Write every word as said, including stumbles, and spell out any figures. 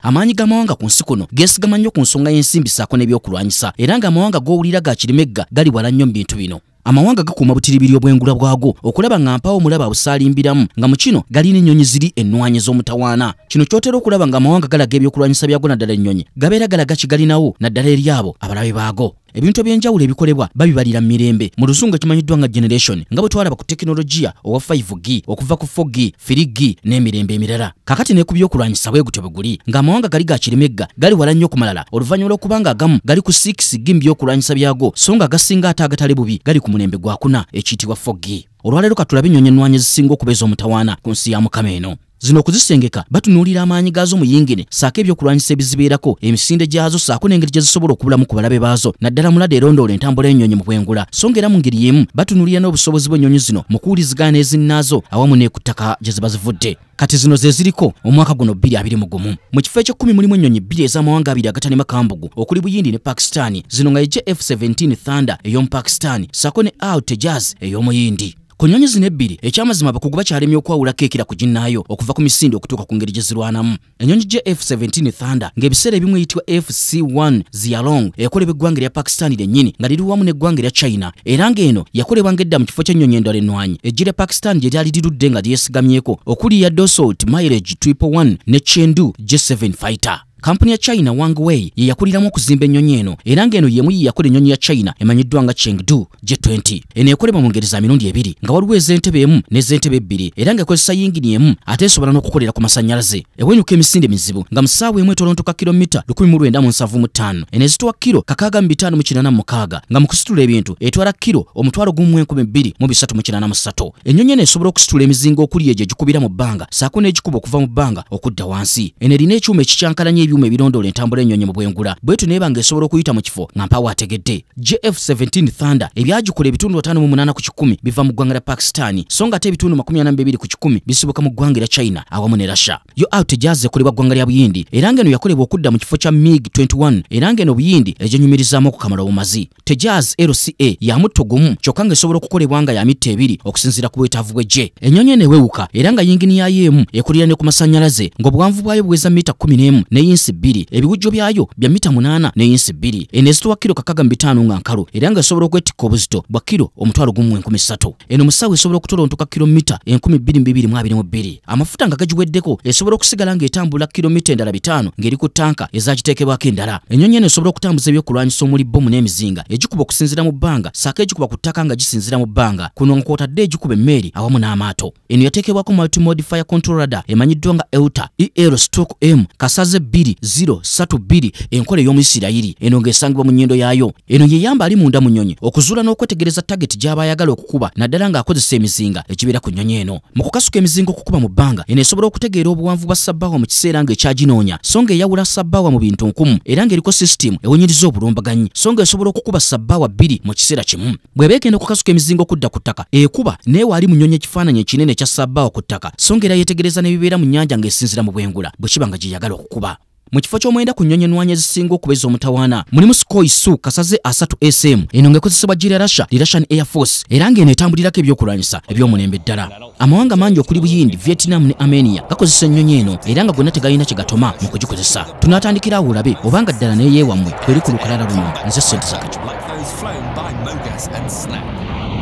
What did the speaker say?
amaanyi g'amawanga ku nsi kuno geesigama nnyo ku nsonga y'ensimbi ssaako n'ebyokulwanyisa era ng'amawanga g'owulira ga kirimegga gali wala nnyo mu bintu bino. Amawanga gakuuma butiribiri obwengula bwago okulaba nga mpawo mulaba busalimbiramu nga mu kino galina ennyonyi ziri ennwanyi ez'omutawaana. Kino kyotera okulaba nga amawanga galaga ebyokulwanyisa byago naddala ennyonyi gabeera galaga kigalinawo naddala eri abo abalabe baago. Ebintu ebyenjawulo ebikolebwa babibalira mu mirembe mu luzungu ekimanyiddwa nga generation nga bwe twalaba ku tekinologiya owa five G okuva ku four G three G n'emirembe emirala. Kakati ne ku byokulwanyisa bwe gutyo bwe guli ng'amawanga gali ga kirimegga gali wala nnyo kumalala oluvannyuma lw'okubanga agamu gali ku six G mu byokulwanyisa byago so nga agasinga ate agatali bubi gali ku mulembe gwa kuna ekiyitibwa four G. Olwaleero katulabe ennyonyi ennwanyi ezisinga okuba ez'omutawaana ku nsi ya Mukama eno. Zino okuzisengeka batunuulira amaanyi gaazo mu yingine saako ebyokulwanyisa ebizibeerako emisinde gyazo saako n'engeri gye zisobola okubulamu ku balabe baazo naddala mulade erondoola entambula y'ennyonyi mu bwengula so ng'era mu ngeri y'emu batunuulira n'obusobozi bw'ennyonyi zino mu kuwulizigana ezinnaazo awamu ne ku ttaka gye ziba zivudde. Kati zino ze ziriko omwaka guno bbiri abiri mu gumu. Mu kifo eky'ekkumi mulimu ennyonyi bbiri ez'amawanga abiri agatali makambugu okuli Buyindi ne Pakistan. Zino nga ye J F seventeen Thunder ey'omu Pakistan saako ne Al-Tejaz ey'omuyindi. Ku nnyonyi zino ebbiri ekyamazima abakugu bakyalemye okwawulako ekira ku ginnaayo okuva ku misinde okutuuka ku ngeri gye zirwanamu. Ennyonyi J F seventeen Thunder ng'ebiseera ebimu eyitibwa F C one Zialong ekolebwa eggwanga lya Pakistan lyennyini nga liri wamu n'eggwanga lya China era ng'eno yakolebwa ng'edda mu kifo ky'ennyonyi endala ennwanyi eggye lya Pakistan gye lyali lirudde nga lyesigamyeko okuli ya Dassault Mirage triple one ne Chengdu J seven Fighter. Kampuni ya China Wangwei ye yakuliramu okuzimba ennyonyi eno era ng'eno yemu ye yakola ennyonyi ya China emanyiddwa nga Chengdu J twenty. Eno ekolebwa mu ngeri za mirundi ebiri nga waliwo ez'entebe emu n'ez'entebe ebbiri era ng'ekozesa yingini emu ate esobola n'okukolera ku masannyalaze. Ewenyuka emisinde mizibu nga mu ssaawa emu etolontoka kilomita lukumi mu lwenda mu nsavu mu ttaano. Eno ezitwa kilo kakaaga mu bitaano mu kinaana mu mukaaga nga mu kusitula ebintu etwala kilo omutwalo gumu mu enkumi bbiri mu bisatu mu kinaana mu ssatu. Ennyonyi eno esobola okusitula emizingo okuli egyo egikubira mu bbanga saako n'egikuba okuva mu bbanga okudda wansi. Eno erina ekyuma ekikyankalanya ebyuma ebirondoola entambula ennyonyi mu bwengula bwetu naye banga esobola okuyita mu kifo nga mpawo ategedde. J F seventeen Thunder ebyagikola ebitundu ataano mu munaana ku kikumi biva mu ggwanga lya Pakistan so nga ate ebitundu makumi ana mu bibiri ku kikumi bisibuka mu ggwanga lya China awamu ne Russia. Yo Al-Tejaz ekolebwa ggwanga lya Buyindi era ng'eno yakolebwa okudda mu kifo kya MiG twenty-one era ng'eno Buyindi egyenyumirizaamu okukamala obumazi. Tejaz L C A ya mutto gumu kyokka ng'esobola okukolebwa nga ya mitta ebiri okusinziira ku bwetaavu bw'eggye. Ennyonyi eno ewewuka era nga yingini yayo emu ekulira ne ku masannyalaze ng'obuwanvu bwayo buweza mita kumi n'emu ne yinsi bbiri ebiwujjo byayo bya mita munaana ne yinsi bbiri. Eno ezitowa kilo kakaaga mu bitaano nga nkalu era nga esobola okwetikka obuzito bwa kilo omutwalo gumu mu enkumi ssatu. Eno mu ssaawa esobola okutolontoka kilomita enkumi bbiri mu bibiri mu abiri mu bbiri. Amafuta nga gagiweddeko esobola okusigala ng'etambula kilomita endala bitaano ng'eri ku ttanka ezagiteekebwako endala. Ennyonyi eno esobola okutambuza ebyokulwanyisa omuli bbomu n'emizinga egikuba okusinziira mu bbanga saako egikuba ku ttaka nga gisinziira mu bbanga kuno nga kwotadde egikuba emmeri awamu n'amaato. Eno yateekebwako multimode fire control radar emanyiddwa nga E U T A E L stroke M kasaze bbiri zero ssatu bbiri enkola ey'Omuyisirayiri. Eno ng'esangibwa mu nnyindo yaayo. Eno yeyamba ali munda mu nnyonyi okuzuula n'okwetegereza tageti gy'aba ayagala okukuba naddala ng'akozesa emizinga ekibeera ku nnyonyi eno. Mu kukasuka emizinga okukuba mu bbanga eno esobola okutegeera obuwanvu bwa sabbaawa mu kiseera ng'ekyaginoonya so ng'eyawula sabbaawa mu bintu nkumu era ng'eriko sisitimu ewenyiriza obulumbaganyi so ng'esobola okukuba sabbaawa bbiri mu kiseera kimu. Bw'eba egenda okukasuka emizinga okudda ku ttaka ekuba neewa ali mu nnyonyi ekifaananyi ekinene ekya sabbaawa ku ttaka so ng'era yeetegereza n'ebibeera mu nnyanja ng'esinzira mu bwengula bwe kiba nga gye yagala okukuba. Mu kifo ky'omwenda ku nnyonyi ennwanyi ezisinga okuba ez'omutawaana mulimu Sukhoi Su kasaze asatu S M eno ng'ekozesebwa ggye lya Russia lya Russian Air Force era ng'eno etambulirako ebyokulwanyisa eby'omulembe ddala. Amawanga mangi okuli Buyindi, Vietnam ne Armenia gakozesa ennyonyi eno era nga gonna tegalina kye gatoma mu kugikozesa. Tunaatandikira awo olabe obanga ddala neeyeewammwe kweri ku lukalala luno nze Ssente Zakajuba.